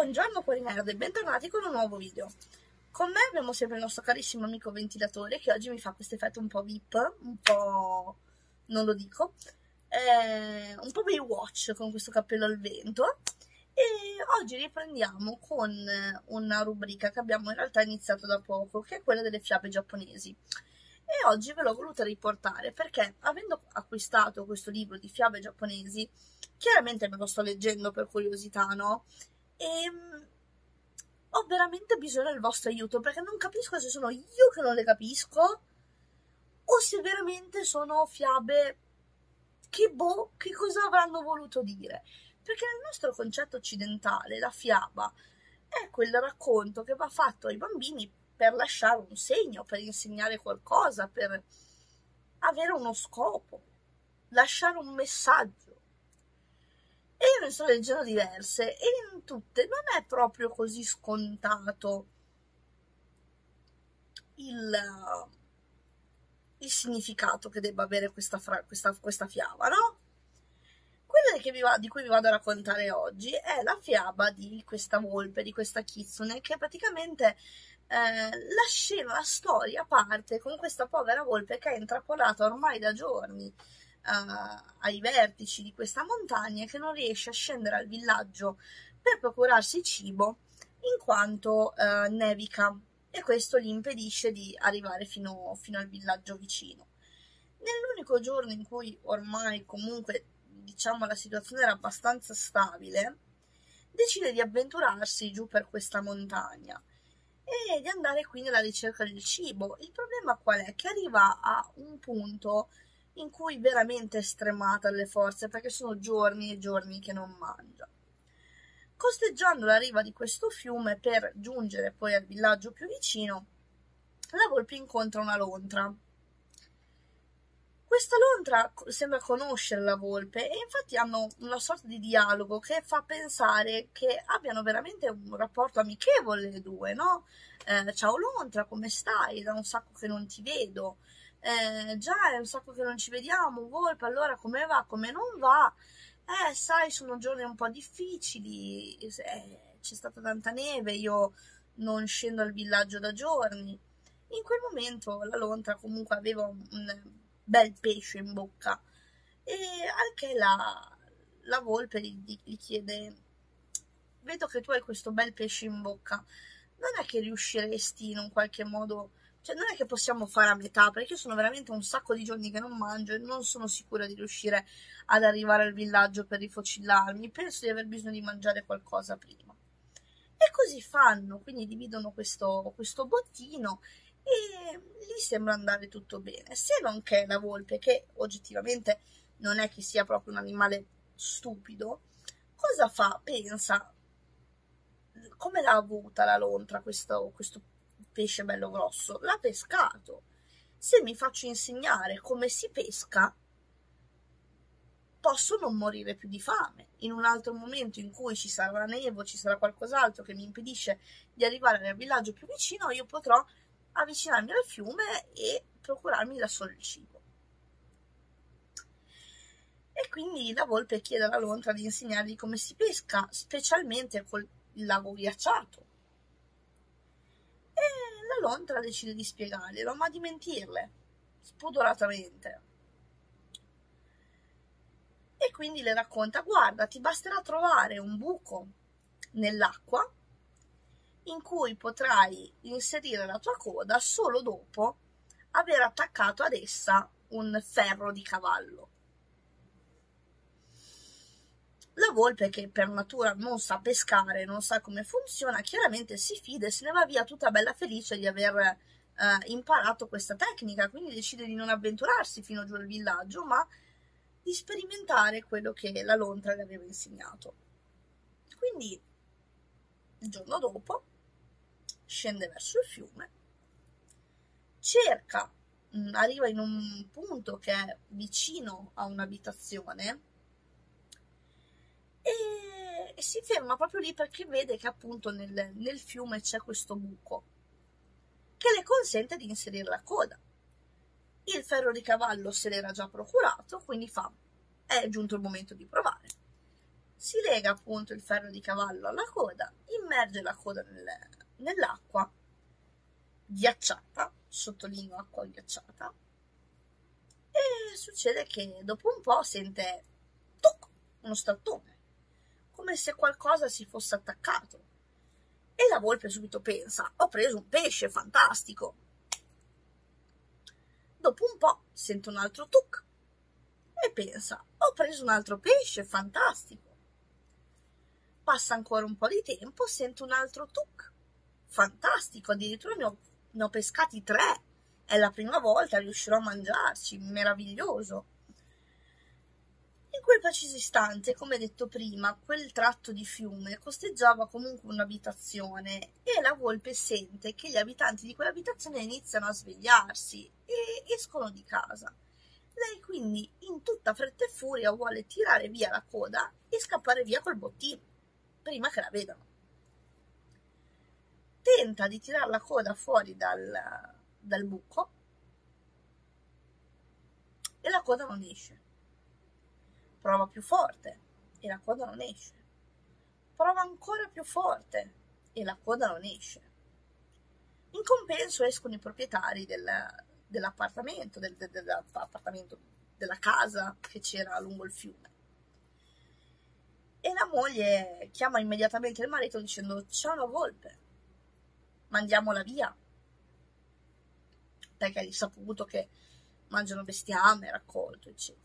Buongiorno cuorinerde, bentornati con un nuovo video. Con me abbiamo sempre il nostro carissimo amico ventilatore che oggi mi fa questo effetto un po' VIP, un po'... non lo dico, un po' Baywatch con questo cappello al vento. E oggi riprendiamo con una rubrica che abbiamo in realtà iniziato da poco, che è quella delle fiabe giapponesi. E oggi ve l'ho voluta riportare perché, avendo acquistato questo libro di fiabe giapponesi, chiaramente me lo sto leggendo per curiosità, no? E ho veramente bisogno del vostro aiuto perché non capisco se sono io che non le capisco o se veramente sono fiabe che cosa avranno voluto dire. Perché nel nostro concetto occidentale la fiaba è quel racconto che va fatto ai bambini per lasciare un segno, per insegnare qualcosa, per avere uno scopo, lasciare un messaggio. E io ne sto leggendo diverse e in tutte non è proprio così scontato il significato che debba avere questa fiaba, no? Quella di cui vi vado a raccontare oggi è la fiaba di questa volpe, di questa kitsune, che praticamente la storia parte con questa povera volpe che è intrappolata ormai da giorni ai vertici di questa montagna e che non riesce a scendere al villaggio per procurarsi cibo in quanto nevica, e questo gli impedisce di arrivare fino al villaggio vicino. Nell'unico giorno in cui ormai comunque diciamo la situazione era abbastanza stabile, decide di avventurarsi giù per questa montagna e di andare quindi alla ricerca del cibo. Il problema qual è? Che arriva a un punto in cui veramente è stremata alle forze perché sono giorni e giorni che non mangia. Costeggiando la riva di questo fiume per giungere poi al villaggio più vicino, la volpe incontra una lontra. Questa lontra sembra conoscere la volpe e infatti hanno una sorta di dialogo che fa pensare che abbiano veramente un rapporto amichevole le due, no? Ciao lontra, come stai? Da un sacco che non ti vedo. Già è un sacco che non ci vediamo, volpe, allora come va, come non va? Sai, sono giorni un po' difficili, c'è stata tanta neve, io non scendo al villaggio da giorni. In quel momento la lontra comunque aveva un bel pesce in bocca e al che la volpe gli chiede: vedo che tu hai questo bel pesce in bocca, non è che riusciresti in un qualche modo, cioè non è che possiamo fare a metà, perché io sono veramente un sacco di giorni che non mangio e non sono sicura di riuscire ad arrivare al villaggio per rifocillarmi, penso di aver bisogno di mangiare qualcosa prima. E così fanno, quindi dividono questo bottino e gli sembra andare tutto bene, se non che la volpe, che oggettivamente non è che sia proprio un animale stupido, cosa fa? Pensa, come l'ha avuta la lontra questo pesce bello grosso? L'ha pescato. Se mi faccio insegnare come si pesca, posso non morire più di fame. In un altro momento in cui ci sarà la neve, ci sarà qualcos'altro che mi impedisce di arrivare al villaggio più vicino, io potrò avvicinarmi al fiume e procurarmi da solo il cibo. E quindi la volpe chiede alla lontra di insegnargli come si pesca, specialmente col lago ghiacciato. E la lontra decide di spiegarglielo, ma di mentirle, spudoratamente. E quindi le racconta: guarda, ti basterà trovare un buco nell'acqua in cui potrai inserire la tua coda solo dopo aver attaccato ad essa un ferro di cavallo. La volpe, che per natura non sa pescare, non sa come funziona, chiaramente si fida e se ne va via tutta bella felice di aver imparato questa tecnica, quindi decide di non avventurarsi fino giù al villaggio, ma di sperimentare quello che la lontra le aveva insegnato. Quindi il giorno dopo scende verso il fiume, arriva in un punto che è vicino a un'abitazione e si ferma proprio lì perché vede che appunto nel fiume c'è questo buco che le consente di inserire la coda. Il ferro di cavallo se l'era già procurato, quindi è giunto il momento di provare. si lega appunto il ferro di cavallo alla coda, immerge la coda nell'acqua ghiacciata, sottolineo acqua ghiacciata, e succede che dopo un po' sente tuc, uno strattone, come se qualcosa si fosse attaccato. E la volpe subito pensa: ho preso un pesce, fantastico. Dopo un po' sente un altro tuc e pensa: ho preso un altro pesce, fantastico. Passa ancora un po' di tempo, sente un altro tuc, fantastico, addirittura ne ho pescati 3, è la prima volta, riuscirò a mangiarci, meraviglioso. In quel preciso istante, come detto prima, quel tratto di fiume costeggiava comunque un'abitazione e la volpe sente che gli abitanti di quell'abitazione iniziano a svegliarsi e escono di casa. Lei quindi in tutta fretta e furia vuole tirare via la coda e scappare via col bottino, prima che la vedano. Tenta di tirare la coda fuori dal buco e la coda non esce. Prova più forte e la coda non esce. Prova ancora più forte e la coda non esce. In compenso escono i proprietari dell'appartamento, della casa che c'era lungo il fiume. E la moglie chiama immediatamente il marito dicendo: c'è una volpe, mandiamola via, perché è risaputo che mangiano bestiame, raccolto, eccetera.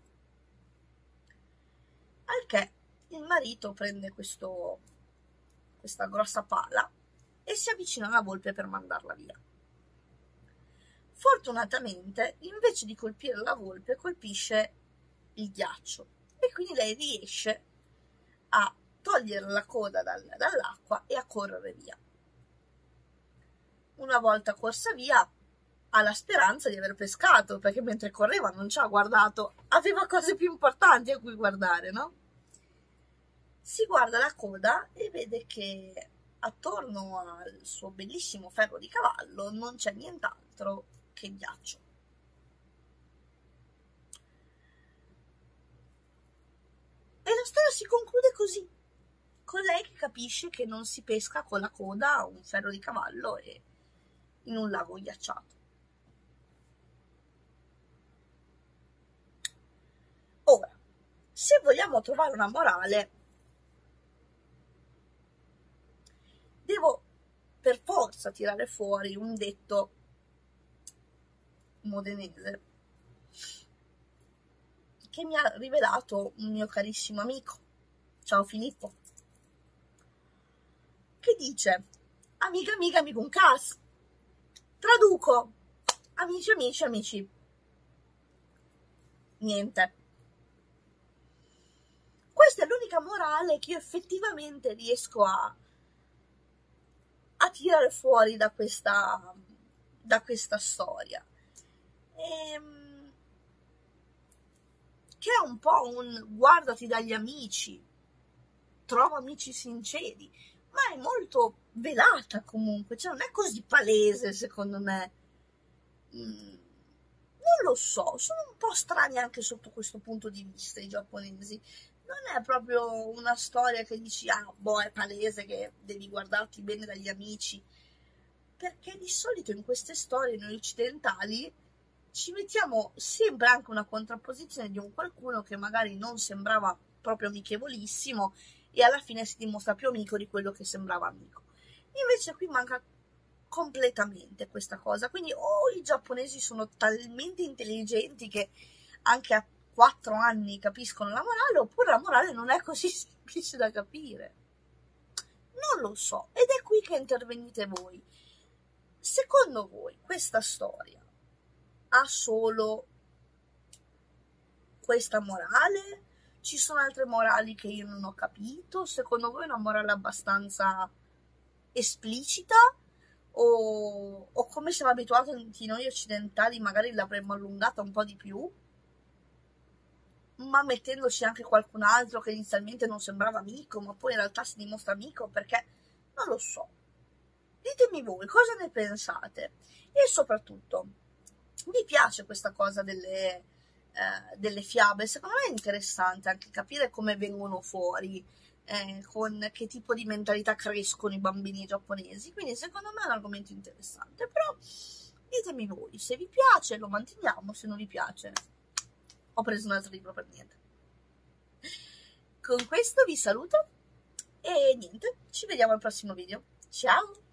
Al che il marito prende questa grossa pala e si avvicina alla volpe per mandarla via. Fortunatamente, invece di colpire la volpe, colpisce il ghiaccio e quindi lei riesce a togliere la coda dall'acqua e a correre via. Una volta corsa via, ha la speranza di aver pescato, perché mentre correva non ci ha guardato, aveva cose più importanti a cui guardare, no? Si guarda la coda e vede che attorno al suo bellissimo ferro di cavallo non c'è nient'altro che ghiaccio. E la storia si conclude così, con lei che capisce che non si pesca con la coda un ferro di cavallo e in un lago ghiacciato. Ora, se vogliamo trovare una morale, devo per forza tirare fuori un detto modenese che mi ha rivelato un mio carissimo amico, ciao Filippo, che dice: amica amica amico un cas. Traduco: amici amici amici niente. Questa è l'unica morale che io effettivamente riesco a tirare fuori da questa storia, che è un po' un guardati dagli amici, trova amici sinceri, ma è molto velata comunque, cioè non è così palese secondo me. Non lo so, sono un po' strani anche sotto questo punto di vista i giapponesi. Non è proprio una storia che dici: ah, boh, è palese che devi guardarti bene dagli amici. Perché di solito in queste storie noi occidentali ci mettiamo sempre anche una contrapposizione di un qualcuno che magari non sembrava proprio amichevolissimo e alla fine si dimostra più amico di quello che sembrava amico. Invece qui manca completamente questa cosa, quindi o i giapponesi sono talmente intelligenti che anche a 4 anni capiscono la morale, oppure la morale non è così semplice da capire. Non lo so, ed è qui che intervenite voi. Secondo voi questa storia ha solo questa morale? Ci sono altre morali che io non ho capito? Secondo voi è una morale abbastanza esplicita? O come siamo abituati noi occidentali, magari l'avremmo allungata un po' di più, ma mettendoci anche qualcun altro che inizialmente non sembrava amico, ma poi in realtà si dimostra amico, perché non lo so. Ditemi voi cosa ne pensate e soprattutto vi piace questa cosa delle fiabe. Secondo me è interessante anche capire come vengono fuori, con che tipo di mentalità crescono i bambini giapponesi, quindi secondo me è un argomento interessante, però ditemi voi, se vi piace lo manteniamo, se non vi piace ho preso un altro libro per niente. Con questo vi saluto e niente, ci vediamo al prossimo video. Ciao!